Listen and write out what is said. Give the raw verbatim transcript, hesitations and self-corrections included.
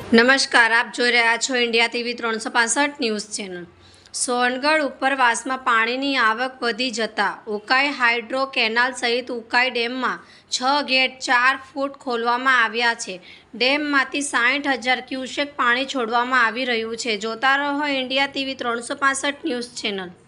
નમસ્કાર, આપ જોઈ રહ્યા છો ઇન્ડિયા ટીવી ત્રણસો પાસઠ ન્યૂઝ ચેનલ। સોનગઢ ઉપરવાસમાં પાણીની આવક વધી જતાં ઉકાઈ હાઇડ્રો કેનાલ સહિત ઉકાઈ ડેમમાં છ ગેટ ચાર ફૂટ ખોલવામાં આવ્યા છે। ડેમમાંથી સાઠ હજાર ક્યુસેક પાણી છોડવામાં આવી રહ્યું છે। જોતા રહો ઇન્ડિયા ટીવી ત્રણસો પાસઠ ન્યૂઝ ચેનલ।